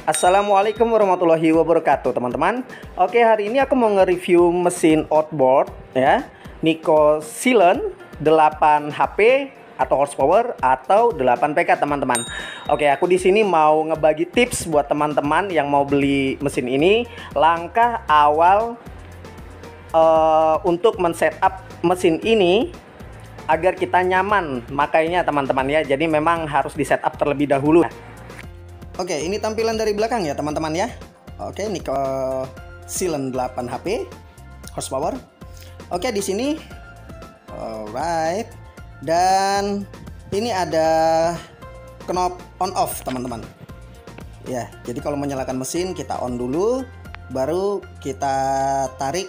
Assalamualaikum warahmatullahi wabarakatuh teman-teman. Oke, hari ini aku mau nge-review mesin outboard ya, Nikko Silent 8 HP atau horsepower atau 8 PK teman-teman. Oke, aku di sini mau ngebagi tips buat teman-teman yang mau beli mesin ini. Langkah awal untuk men-setup mesin ini agar kita nyaman makainya teman-teman ya. Jadi memang harus di-setup terlebih dahulu. Oke, ini tampilan dari belakang ya teman-teman ya. Oke, Nikko Silent 8 HP horsepower. Oke, di sini alright. Dan ini ada knob on off teman-teman. Ya, jadi kalau menyalakan mesin kita on dulu, baru kita tarik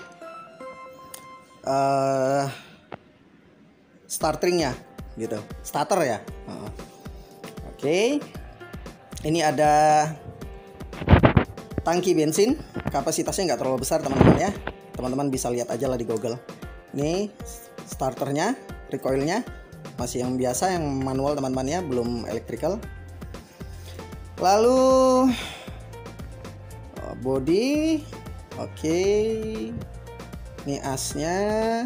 startingnya gitu. Starter ya. Oke. Ini ada tangki bensin, kapasitasnya nggak terlalu besar teman-teman ya. Teman-teman bisa lihat aja lah di Google. Ini starternya, recoilnya masih yang biasa, yang manual teman-teman ya, belum electrical. Lalu body, oke. Ini asnya,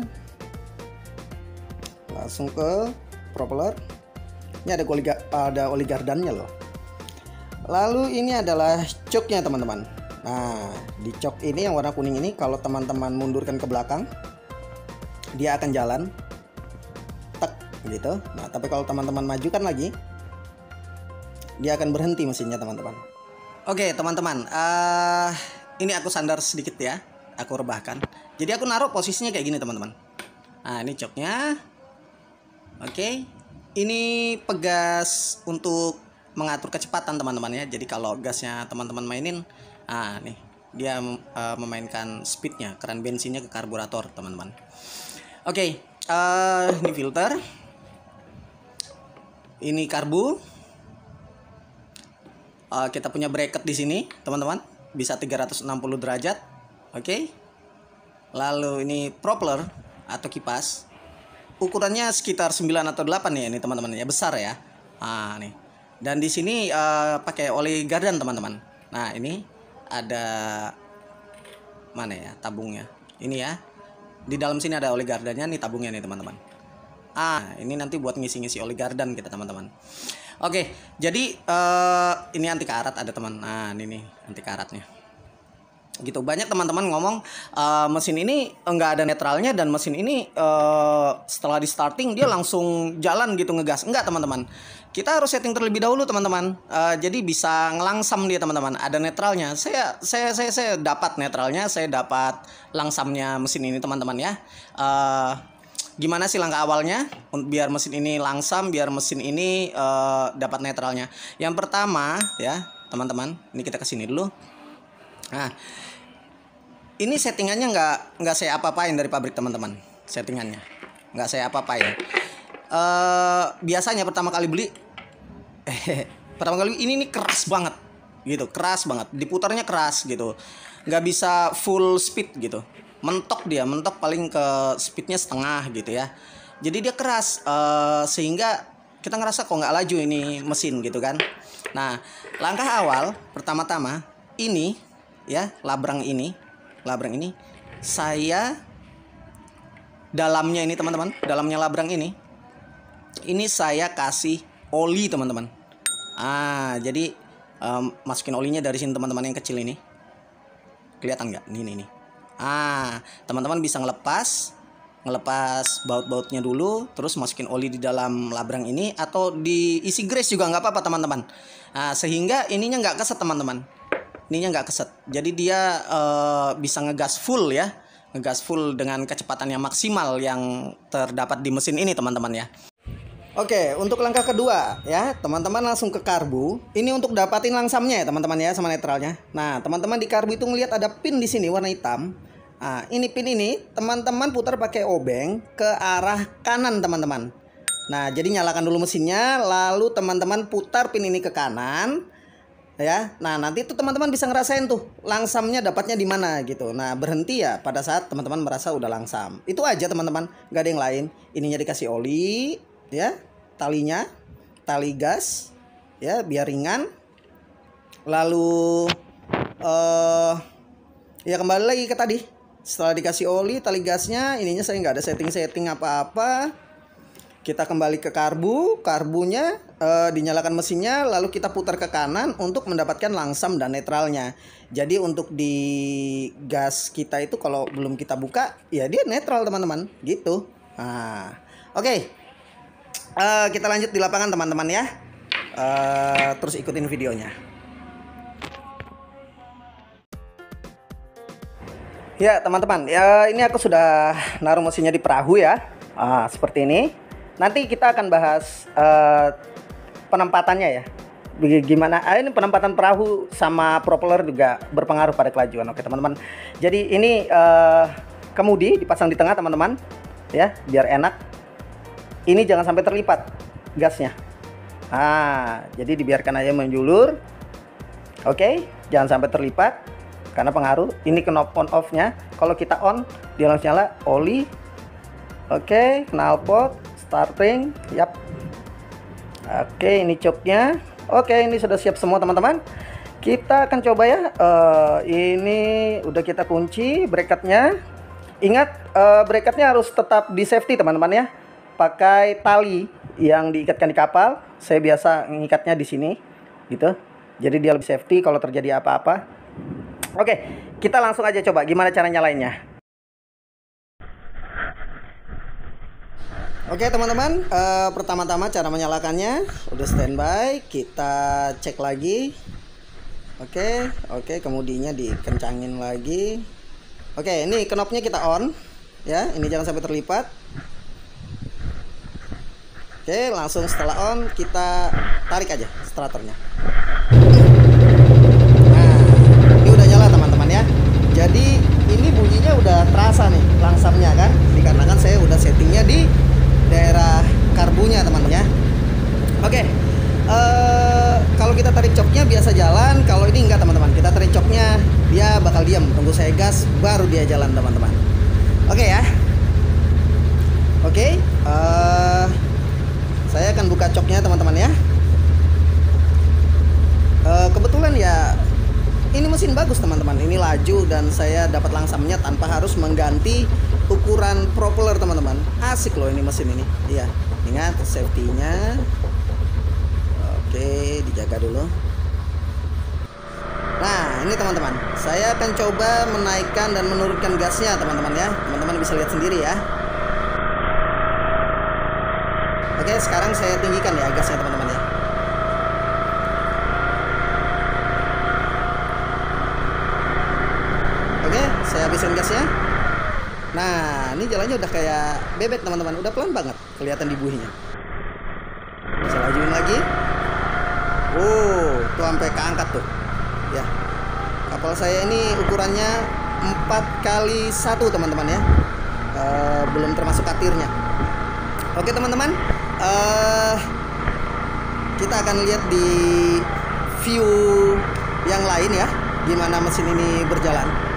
langsung ke propeller. Ini ada oli gardannya loh. Lalu ini adalah coknya teman-teman. Nah, di cok ini yang warna kuning ini kalau teman-teman mundurkan ke belakang, dia akan jalan tek gitu. Nah, tapi kalau teman-teman majukan lagi, dia akan berhenti mesinnya teman-teman. Oke teman-teman, ini aku sandar sedikit ya, aku rebahkan. Jadi aku naruh posisinya kayak gini teman-teman. Nah, ini coknya. Oke, ini pegas untuk mengatur kecepatan teman-teman ya. Jadi kalau gasnya teman-teman mainin, nih dia memainkan speednya, keran bensinnya ke karburator teman-teman. Oke, ini filter, ini karbu. Kita punya bracket di sini teman-teman, bisa 360 derajat. Oke. Lalu ini propeller atau kipas, ukurannya sekitar 9 atau 8 ya ini teman-teman ya, besar ya. Nih. Dan di sini pakai oli gardan teman-teman. Nah, ini ada mana ya tabungnya? Ini ya. Di dalam sini ada oli gardannya, nih tabungnya nih teman-teman. Ini nanti buat ngisi-ngisi oli gardan kita teman-teman. Oke, jadi ini anti karat ada teman. Nah, ini nih anti karatnya. Gitu, banyak teman-teman ngomong mesin ini enggak ada netralnya dan mesin ini setelah di starting dia langsung jalan gitu ngegas. Enggak teman-teman, kita harus setting terlebih dahulu teman-teman. Jadi bisa ngelangsam dia teman-teman, ada netralnya. Saya dapat netralnya, saya dapat langsamnya mesin ini teman-teman ya. Gimana sih langkah awalnya biar mesin ini langsam, biar mesin ini dapat netralnya? Yang pertama ya teman-teman, ini kita kesini dulu. Nah, ini settingannya nggak saya apa-apain dari pabrik teman-teman. Settingannya nggak saya apa-apain. Biasanya pertama kali beli, ini keras banget gitu, keras banget. Diputarnya keras gitu, nggak bisa full speed gitu. Mentok paling ke speednya setengah gitu ya. Jadi dia keras, sehingga kita ngerasa kok nggak laju ini mesin gitu kan. Nah, langkah awal pertama-tama ini ya, labrang ini saya dalamnya ini teman-teman, dalamnya labrang ini saya kasih oli teman-teman. Jadi masukin olinya dari sini teman-teman, yang kecil ini kelihatan nggak? Ini teman-teman bisa ngelepas baut-bautnya dulu, terus masukin oli di dalam labrang ini, atau diisi grease juga nggak apa-apa teman-teman. Sehingga ininya nggak keset teman-teman. Ininya nggak keset, jadi dia bisa ngegas full ya, ngegas full dengan kecepatan yang maksimal yang terdapat di mesin ini teman-teman ya. Oke, untuk langkah kedua ya teman-teman, langsung ke karbu. Ini untuk dapatin langsamnya ya teman-teman ya, sama netralnya. Nah, teman-teman di karbu itu ngelihat ada pin di sini warna hitam. Ini pin ini teman-teman putar pakai obeng ke arah kanan teman-teman. Nah, jadi nyalakan dulu mesinnya, lalu teman-teman putar pin ini ke kanan. Ya, nah nanti tuh teman-teman bisa ngerasain tuh langsamnya dapatnya di mana gitu. Nah, berhenti ya pada saat teman-teman merasa udah langsam. Itu aja teman-teman, nggak ada yang lain. Ininya dikasih oli, ya, talinya, tali gas, ya biar ringan. Lalu ya kembali lagi ke tadi. Setelah dikasih oli, tali gasnya, ininya saya nggak ada setting-setting apa-apa. Kita kembali ke karbunya, dinyalakan mesinnya, lalu kita putar ke kanan untuk mendapatkan langsam dan netralnya. Jadi untuk di gas kita itu kalau belum kita buka, ya dia netral teman-teman, gitu. Nah, oke. Kita lanjut di lapangan teman-teman ya. Terus ikutin videonya. Ya teman-teman, ya ini aku sudah naruh mesinnya di perahu ya, seperti ini. Nanti kita akan bahas penempatannya ya, gimana. Ini penempatan perahu sama propeller juga berpengaruh pada kelajuan. Oke teman-teman, jadi ini kemudi dipasang di tengah teman-teman ya, biar enak. Ini jangan sampai terlipat gasnya. Jadi dibiarkan aja menjulur. Oke, jangan sampai terlipat karena pengaruh. Ini knob on off nya, kalau kita on dia langsung nyala. Oli, oke, knalpot, starting, yap. Oke, ini coknya. Oke, ini sudah siap semua teman-teman. Kita akan coba ya. Ini udah kita kunci bracketnya. Ingat, bracketnya harus tetap di safety teman-teman ya, pakai tali yang diikatkan di kapal. Saya biasa ngikatnya di sini gitu, jadi dia lebih safety kalau terjadi apa-apa. Oke, kita langsung aja coba gimana cara nyalainnya. Oke teman-teman, pertama-tama cara menyalakannya udah standby, kita cek lagi. Oke, kemudinya dikencangin lagi. Oke, ini knopnya kita on ya, ini jangan sampai terlipat. Oke, langsung setelah on kita tarik aja starternya. Ini udah nyala teman-teman ya. Jadi ini bunyinya udah terasa nih langsamnya kan, dikarenakan saya udah settingnya di daerah karbunya teman-teman ya. Oke, kalau kita tarik coknya biasa jalan, kalau ini enggak teman-teman. Kita tarik coknya dia bakal diam, tunggu saya gas baru dia jalan teman-teman. Oke ya. Oke, saya akan buka coknya teman-teman ya. Kebetulan ya ini mesin bagus teman-teman, ini laju dan saya dapat langsamnya tanpa harus mengganti ukuran propeller teman-teman. Asik loh ini mesin ini. Iya, ingat safety-nya. Oke, dijaga dulu. Nah ini teman-teman, saya akan coba menaikkan dan menurunkan gasnya teman-teman ya. Teman-teman bisa lihat sendiri ya. Oke, sekarang saya tinggikan ya gasnya teman-teman ya. Oke, saya habisin gasnya. Nah, ini jalannya udah kayak bebek teman-teman, udah pelan banget kelihatan di buihnya. Saya lajuin lagi. Tuh sampai keangkat tuh. Ya. Kapal saya ini ukurannya 4x1 teman-teman ya. Belum termasuk katirnya. Oke teman-teman, kita akan lihat di view yang lain ya, gimana mesin ini berjalan.